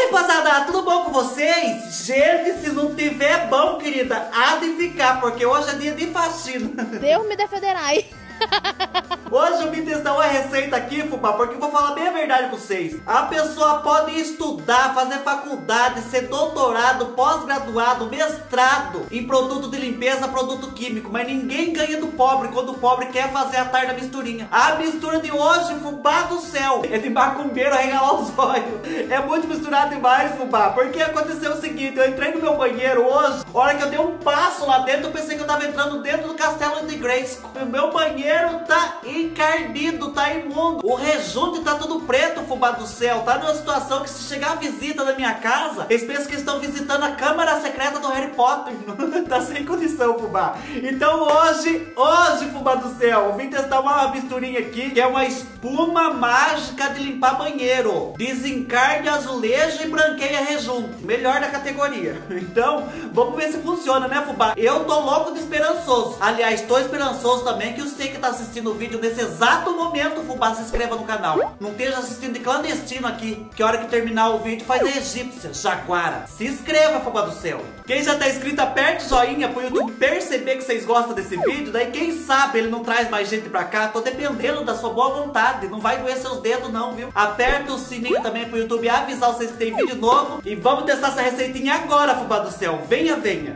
rapaziada, tudo bom com vocês? Gente, se não tiver bom, querida, há de ficar, porque hoje é dia de faxina. Deus me defenderai. Hoje eu vim testar uma receita aqui, fubá, porque eu vou falar bem a verdade pra vocês. A pessoa pode estudar, fazer faculdade, ser doutorado, pós-graduado, mestrado em produto de limpeza, produto químico, mas ninguém ganha do pobre quando o pobre quer fazer a tarde da misturinha. A mistura de hoje, fubá do céu, é de macumbeiro arregalar os olhos. É muito misturado demais, fubá, porque aconteceu o seguinte: eu entrei no meu banheiro hoje, a hora que eu dei um passo lá dentro, eu pensei que eu tava entrando dentro do castelo de Grayskull. O meu banheiro tá encardido, tá imundo. O rejunte tá tudo preto, fubá do céu. Tá numa situação que se chegar a visita na minha casa, eles pensam que estão visitando a câmara secreta do Harry Potter. Tá sem condição, fubá. Então hoje, fubá do céu, eu vim testar uma misturinha aqui, que é uma espuma mágica de limpar banheiro. Desencarde azulejo e branqueia rejunte. Melhor da categoria. Então, vamos ver se funciona, né, fubá? Eu tô louco de esperançoso. Aliás, tô esperançoso também que você que tá assistindo o vídeo nesse exato momento, fubá, se inscreva no canal. Não esteja assistindo de clandestino aqui, que a hora que terminar o vídeo faz a egípcia, jaguara. Se inscreva, fubá do céu. Quem já tá inscrito, aperte o joinha pro YouTube perceber que vocês gostam desse vídeo. Daí quem sabe ele não traz mais gente pra cá. Tô dependendo da sua boa vontade. Não vai doer seus dedos não, viu? Aperta o sininho também pro YouTube avisar vocês que tem vídeo novo. E vamos testar essa receitinha agora, fubá do céu. Venha, venha.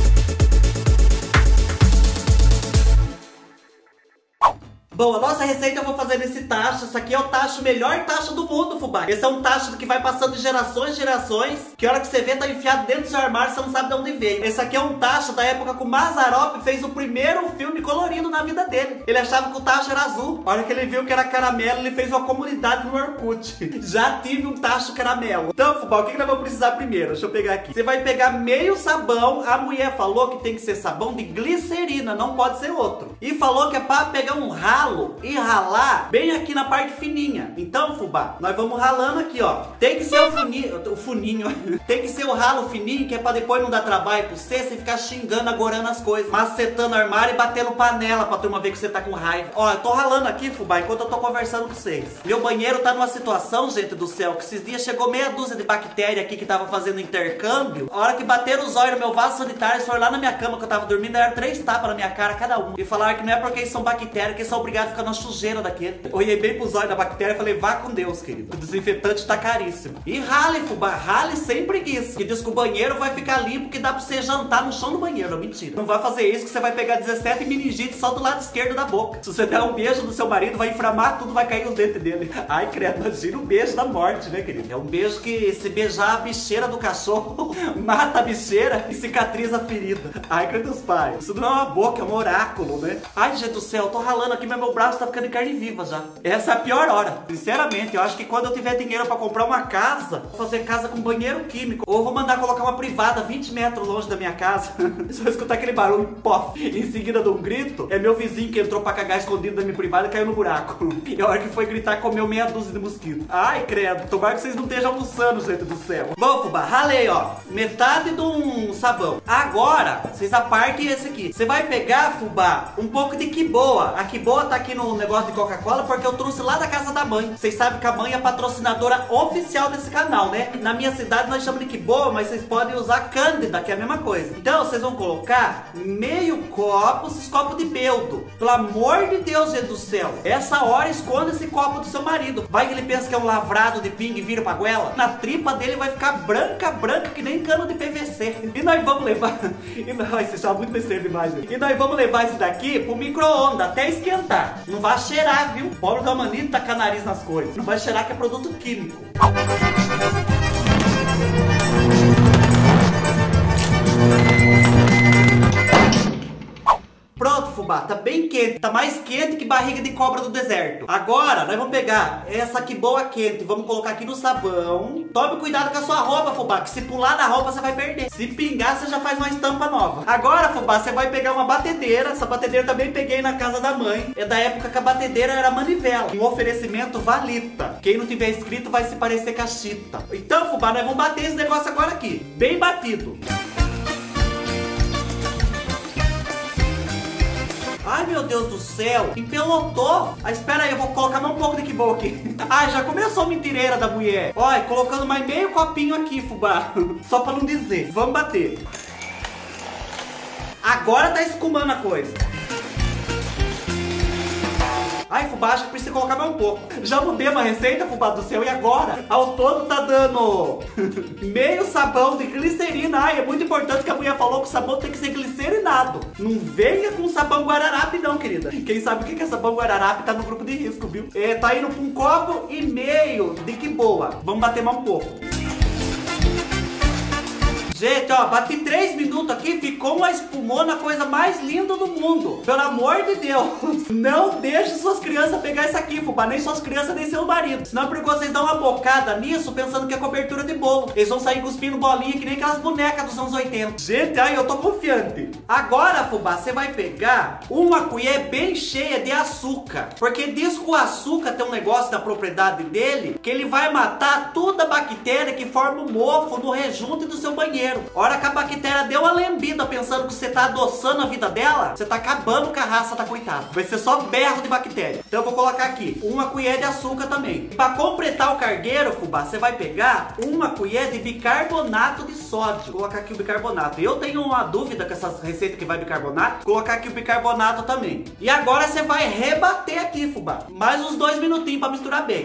Bom, a nossa receita eu vou fazer nesse tacho. Esse aqui é o tacho, melhor tacho do mundo, fubá. Esse é um tacho que vai passando de gerações em gerações, que a hora que você vê tá enfiado dentro do seu armário, você não sabe de onde veio. Esse aqui é um tacho da época que o Mazzaropi fez o primeiro filme colorido na vida dele. Ele achava que o tacho era azul. A hora que ele viu que era caramelo, ele fez uma comunidade no Orkut. Já tive um tacho caramelo. Então, fubá, o que nós vamos precisar primeiro? Deixa eu pegar aqui. Você vai pegar meio sabão. A mulher falou que tem que ser sabão de glicerina, não pode ser outro. E falou que é pra pegar um ralo e ralar bem aqui na parte fininha. Então, fubá, nós vamos ralando aqui, ó. Tem que ser o funinho. Tem que ser o ralo fininho, que é pra depois não dar trabalho pra você ficar xingando, agorando as coisas, macetando o armário e batendo panela pra turma ver que você tá com raiva. Ó, eu tô ralando aqui, fubá, enquanto eu tô conversando com vocês. Meu banheiro tá numa situação, gente do céu, que esses dias chegou meia dúzia de bactéria aqui que tava fazendo intercâmbio. A hora que bateram os olhos no meu vaso sanitário, foram lá na minha cama que eu tava dormindo, deram 3 tapas na minha cara cada um. E falaram que não é porque eles são bactérias que eles são obrigados a ficar na sujeira daquele. Eu olhei bem pros olhos da bactéria e falei, vá com Deus, querido. O desinfetante tá caríssimo. E rale, fubá, rale sem preguiça. Que diz que o banheiro vai ficar limpo, que dá pra você jantar no chão do banheiro. Mentira. Não vai fazer isso que você vai pegar 17 meningite só do lado esquerdo da boca. Se você der um beijo no seu marido, vai inflamar tudo, vai cair os dentes dele. Ai, credo, imagina o beijo da morte, né, querido? É um beijo que, se beijar a bicheira do cachorro, mata a bicheira e cicatriza a ferida. Ai, credo, os pais. Isso não é uma boca, é um oráculo, né? Ai, gente do céu, eu tô ralando aqui, mas meu braço tá ficando em carne viva já. Essa é a pior hora. Sinceramente, eu acho que quando eu tiver dinheiro pra comprar uma casa, vou fazer casa com banheiro químico. Ou vou mandar colocar uma privada 20 metros longe da minha casa. Se eu escutar aquele barulho, pof, em seguida de um grito, é meu vizinho que entrou pra cagar escondido da minha privada e caiu no buraco. E a hora que foi gritar, comeu meia dúzia de mosquito. Ai, credo. Tomara que vocês não estejam almoçando, gente do céu. Bom, fubá, ralei, ó. Metade de um sabão. Agora, vocês apartem esse aqui. Você vai pegar, fubá, um pouco de quiboa. A quiboa tá aqui no negócio de Coca-Cola porque eu trouxe lá da casa da mãe. Vocês sabem que a mãe é patrocinadora oficial desse canal, né? Na minha cidade nós chamamos de quiboa, mas vocês podem usar cândida, que é a mesma coisa. Então vocês vão colocar meio copo, esses copos de beldo. Pelo amor de Deus, gente do céu. Essa hora esconda esse copo do seu marido. Vai que ele pensa que é um lavrado de pingue e vira pra goela. Na tripa dele vai ficar branca, branca, que nem cano de PVC. E nós vamos levar... Você está muito besteira demais, gente. E nós vamos levar esse daqui pro micro-ondas até esquentar. Não vai cheirar, viu? O pobre da manita taca nariz nas coisas. Não vai cheirar que é produto químico. Pronto, fubá, tá bem quente. Tá mais quente que barriga de cobra do deserto. Agora, nós vamos pegar essa quiboa quente, vamos colocar aqui no sabão. Tome cuidado com a sua roupa, fubá, que se pular na roupa você vai perder. Se pingar, você já faz uma estampa nova. Agora, fubá, você vai pegar uma batedeira. Essa batedeira também peguei na casa da mãe. É da época que a batedeira era manivela. Um oferecimento Valita. Quem não tiver escrito vai se parecer com a Chita. Então, fubá, nós vamos bater esse negócio agora aqui. Bem batido. Ai, meu Deus do céu, empelotou. Ah, espera aí, eu vou colocar mais um pouco de Kibon aqui. Ai, já começou a mentireira da mulher. Olha, colocando mais meio copinho aqui, fubá. Só pra não dizer. Vamos bater. Agora tá escumando a coisa. Ai, fubá, acho que precisa colocar mais um pouco. Já mudei uma receita, fubá do céu, e agora? Ao todo tá dando meio sabão de glicerina. Ai, é muito importante que a mulher falou que o sabão tem que ser glicerinado. Não venha com sabão Guararapes não, querida. Quem sabe o que é sabão Guararapes tá no grupo de risco, viu? É, tá indo pra 1,5 copo de que boa. Vamos bater mais um pouco. Gente, ó, bati 3 minutos aqui, ficou uma espumona, a coisa mais linda do mundo. Pelo amor de Deus, não deixe suas crianças pegar isso aqui, fubá, nem suas crianças, nem seu marido. Senão é porque vocês dão uma bocada nisso, pensando que é cobertura de bolo. Eles vão sair cuspindo bolinha que nem aquelas bonecas dos anos 80. Gente, aí eu tô confiante. Agora, fubá, você vai pegar uma colher bem cheia de açúcar. Porque diz que o açúcar tem um negócio da propriedade dele, que ele vai matar toda a bactéria que forma o mofo no rejunte do seu banheiro. A hora que a bactéria deu uma lambida pensando que você tá adoçando a vida dela, você tá acabando com a raça da coitada. Vai ser só berro de bactéria. Então eu vou colocar aqui 1 colher de açúcar também. Pra completar o cargueiro, fubá, você vai pegar 1 colher de bicarbonato de sódio. Vou colocar aqui o bicarbonato. Eu tenho uma dúvida com essas receitas que vai bicarbonato. Vou colocar aqui o bicarbonato também. E agora você vai rebater aqui, fubá. Mais uns 2 minutinhos pra misturar bem.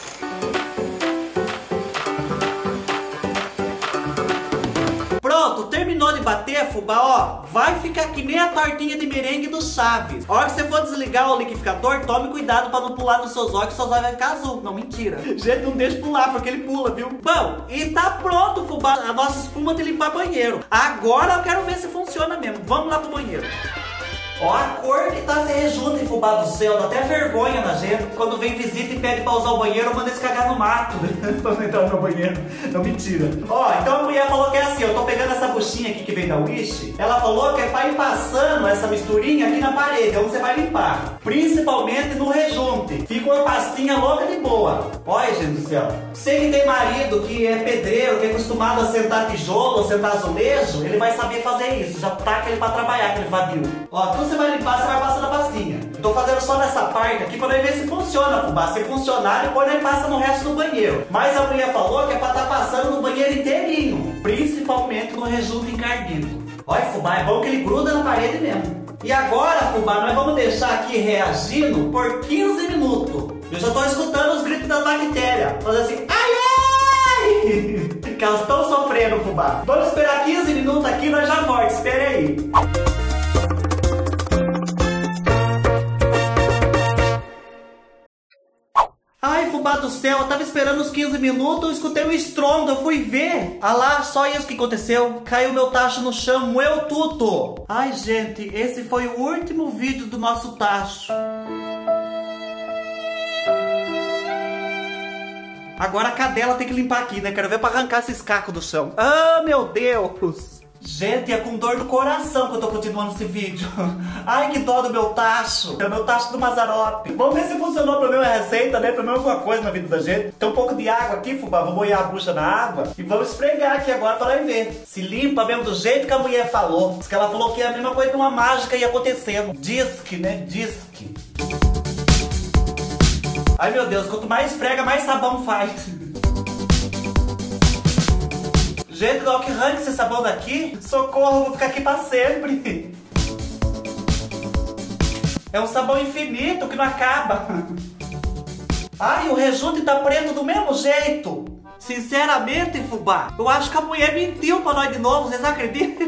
Pronto, terminou de bater, fubá, ó, vai ficar que nem a tortinha de merengue do Chaves. A hora que você for desligar o liquidificador, tome cuidado pra não pular nos seus olhos, que seus olhos vai ficar azul. Não, mentira. Gente, não deixa pular, porque ele pula, viu? Bom, e tá pronto, fubá, a nossa espuma de limpar banheiro. Agora eu quero ver se funciona mesmo. Vamos lá pro banheiro. Ó a cor que tá se rejunta em fubá do céu, dá até vergonha na gente. Quando vem visita e pede pra usar o banheiro, eu mando eles cagar no mato. Pra não entrar no meu banheiro. Não, mentira. Ó, então a mulher falou que é assim, eu tô pegando essa buchinha aqui que vem da Wish. Ela falou que é pra ir passando essa misturinha aqui na parede, onde você vai limpar. Principalmente no rejunte. Fica uma pastinha louca de boa. Olha, gente do céu. Você que tem marido, que é pedreiro, que é acostumado a sentar tijolo, sentar azulejo, ele vai saber fazer isso. Já taca ele pra trabalhar, aquele vadio. Ó, então você vai limpar, você vai passando a pastinha. Tô fazendo só nessa parte aqui pra ver se funciona, fubá. Se funcionar, depois ele passa no resto do banheiro. Mas a mulher falou que é pra estar passando no banheiro inteirinho. Principalmente no rejunte encardido. Olha, fubá, é bom que ele gruda na parede mesmo. E agora, fubá, nós vamos deixar aqui reagindo por 15 minutos. Eu já tô escutando os gritos das bactérias. Fazer assim, ai, ai! Que elas estão sofrendo, fubá. Vamos esperar 15 minutos aqui e nós já voltamos. Espere aí. Ai, fubá do céu, eu tava esperando os 15 minutos, eu escutei um estrondo, eu fui ver. Ah lá, só isso que aconteceu. Caiu meu tacho no chão, moeu tudo. Ai, gente, esse foi o último vídeo do nosso tacho. Agora a cadela tem que limpar aqui, né? Quero ver pra arrancar esses cacos do chão. Ah, meu Deus! Gente, é com dor no coração que eu tô continuando esse vídeo. Ai, que dó do meu tacho. É o meu tacho do Mazzaropi. Vamos ver se funcionou pra mim a receita, né? Pra mim alguma coisa na vida da gente. Tem um pouco de água aqui, fubá. Vou molhar a bucha na água. E vamos esfregar aqui agora pra nós ver. Se limpa mesmo do jeito que a mulher falou. Diz que ela falou que é a mesma coisa que uma mágica ia acontecendo. Diz que, né? Diz que. Ai, meu Deus. Quanto mais esfrega, mais sabão faz. Gente, não, que arranca esse sabão daqui. Socorro, vou ficar aqui pra sempre. É um sabão infinito que não acaba. Ai, o rejunte tá preto do mesmo jeito. Sinceramente, fubá, eu acho que a mulher mentiu pra nós de novo, vocês acreditam?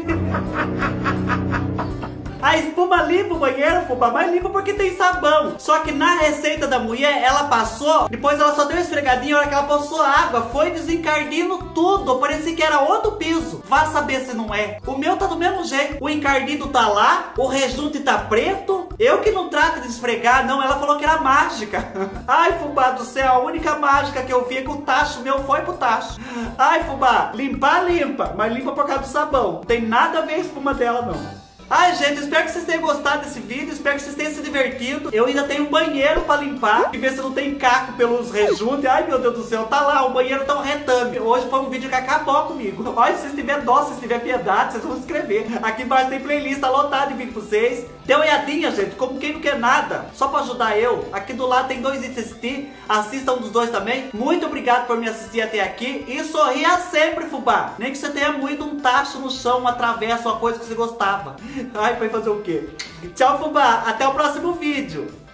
A espuma limpa o banheiro, fubá, mas limpa porque tem sabão. Só que na receita da mulher, ela passou, depois ela só deu uma esfregadinha, a hora que ela passou água, foi desencardindo tudo. Parecia que era outro piso. Vá saber se não é. O meu tá do mesmo jeito. O encardido tá lá, o rejunte tá preto. Eu que não trato de esfregar, não. Ela falou que era mágica. Ai, fubá do céu, a única mágica que eu vi é que o tacho meu foi pro tacho. Ai, fubá, limpar, limpa, mas limpa por causa do sabão. Não tem nada a ver a espuma dela, não. Ai, gente, espero que vocês tenham gostado desse vídeo, espero que vocês tenham se divertido. Eu ainda tenho um banheiro pra limpar e ver se não tem caco pelos rejuntos. Ai, meu Deus do céu, tá lá, o banheiro tá um retame. Hoje foi um vídeo que acabou comigo. Olha, se vocês tiverem dó, se vocês tiverem piedade, vocês vão escrever. Aqui embaixo tem playlist, tá lotado de vídeo pra vocês. Dê uma olhadinha, gente, como quem não quer nada, só pra ajudar eu. Aqui do lado tem 2 vídeos pra assistir, assistam um dos 2 também. Muito obrigado por me assistir até aqui e sorria sempre, fubá. Nem que você tenha moído um tacho no chão, uma travessa, uma coisa que você gostava. Ai, foi fazer o quê? Tchau, fubá, até o próximo vídeo.